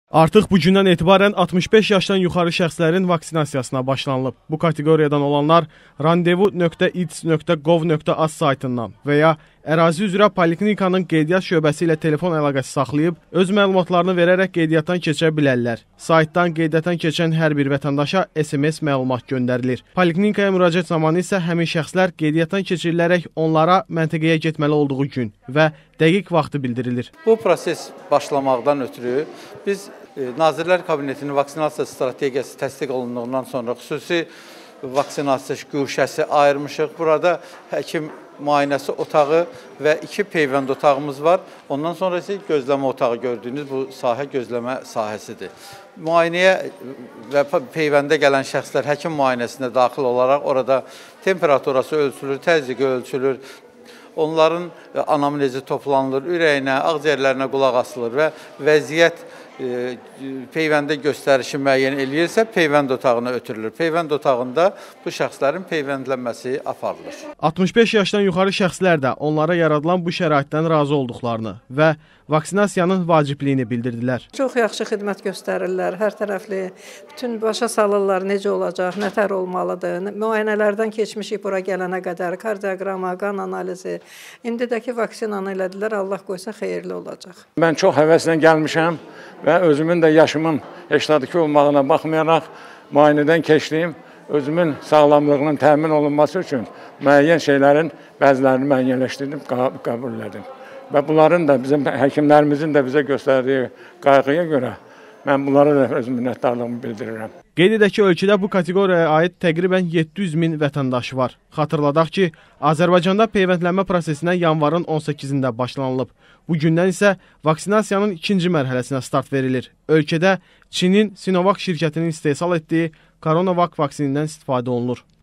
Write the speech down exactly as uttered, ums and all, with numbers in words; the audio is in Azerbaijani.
Artıq bu gündən etibarən altmış beş yaşdan yuxarı şəxslərin vaksinasiyasına başlanılıb. Bu kateqoriyadan olanlar randevu nöqtə i d s nöqtə gov nöqtə a z saytından və ya ərazi üzrə poliklinikanın qeydiyyat şöbəsi ilə telefon əlaqəsi saxlayıb, öz məlumatlarını verərək qeydiyyatdan keçə bilərlər. Saytdan qeydiyyatdan keçən hər bir vətəndaşa S M S məlumat göndərilir. Poliklinikaya müraciət zamanı isə həmin şəxslər qeydiyyatdan keçirilərək onlara məntəqəyə getməli olduğu gün və dəqiq vaxtı bildirilir. Bu proses başlamaqdan ötürü biz Nazirlər Kabinetinin vaksinasiya strategiyası təsdiq olunduğundan sonra xüsusi vaksinasiya güşəsi ayırmışıq. Burada həkim müayinəsi otağı və iki peyvənd otağımız var. Ondan sonra isə gözləmə otağı gördüyünüz bu sahə gözləmə sahəsidir. Müayinəyə və peyvəndə gələn şəxslər həkim müayinəsinə daxil olaraq orada temperaturası ölçülür, təzyiqi ölçülür. Onların anamnezi toplanılır, ürəyinə, ağciyərlərinə qulaq asılır və vəziyyət peyvəndə göstərişi müəyyən eləyirsə, peyvənd otağına ötürülür. Peyvənd otağında bu şəxslərin peyvəndlənməsi aparılır. altmış beş yaşdan yuxarı şəxslər də onlara yaradılan bu şəraitdən razı olduqlarını və vaksinasiyanın vacibliyini bildirdilər. Çox yaxşı xidmət göstərirlər, hər tərəfli, bütün başa salırlar necə olacaq, nətər olmalıdır. Müayinələrdən keçmişik bura gələnə qədər, kardioqrama, qan analizi. İndidəki vaksinanı elədilər, Allah qoysa xeyirli olacaq. Mən çox həvəslə gəlmişəm və özümün də yaşımın səksən iki olmağına baxmayaraq müayinədən keçdiyim, özümün sağlamlığının təmin olunması üçün müəyyən şeylərin bəzilərini müəyyənləşdirdim, qəbul edim. Və bunların da bizim həkimlərimizin də bizə göstərdiyi qayğıya görə mən bunlara da öz minnətdarlığımı bildirirəm. Qeyd edək ki, ölkədə bu kateqoriyaya aid təqribən yeddi yüz min vətəndaş var. Xatırladaq ki, Azərbaycanda peyvəndlənmə prosesinə yanvarın on səkkizində başlanılıb. Bu gündən isə vaksinasiyanın ikinci mərhələsinə start verilir. Ölkədə Çinin Sinovac şirkətinin istehsal etdiyi Coronavac vaksinindən istifadə olunur.